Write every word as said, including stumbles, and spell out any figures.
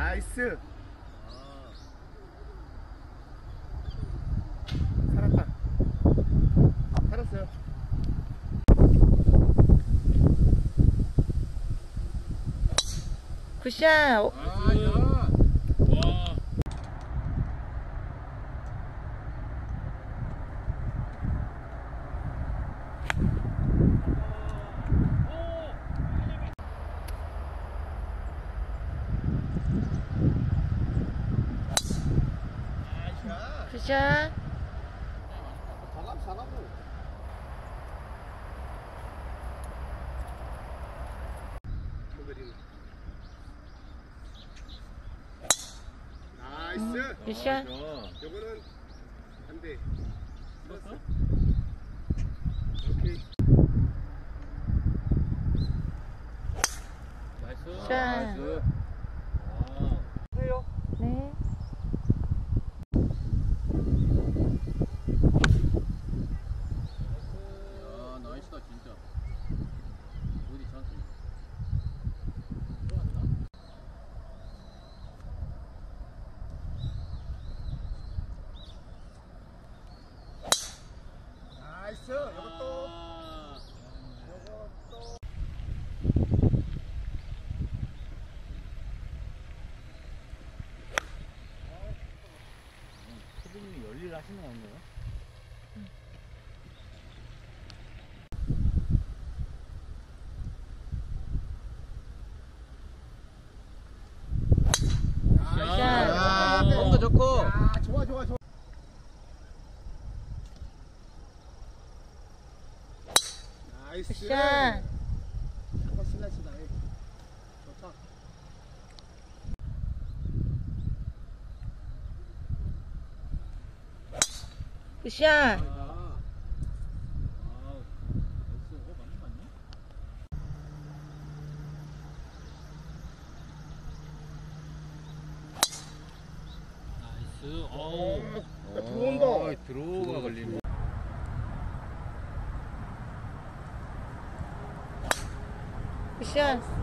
나이스. 살았다. 살았어요. 굿샷. 어. 아, 야. 와. 굿샷. 잘하고 잘하고. 나이스. 굿샷. 요거는 안 돼. 들었어? 오케이. 나이스. 샷. 나이스. 아. 해요. 네. 야, 나이스다 진짜. 어디 찬스? 들어왔나? 나이스. 요것도. 아. 요것도. 선생님이 열일 하시는 거 아닌가요? 샷. 홈도 좋고. 야, 좋아 좋아 좋아. 나이스. 굿샷. 한번 슬라이스다. 좋다. 굿샷. 아. 아우. 나이스. 어, 맞는 거 아니야? 나이스. 어우. 야, 들어온다. 드로우가 걸리네. 굿샷.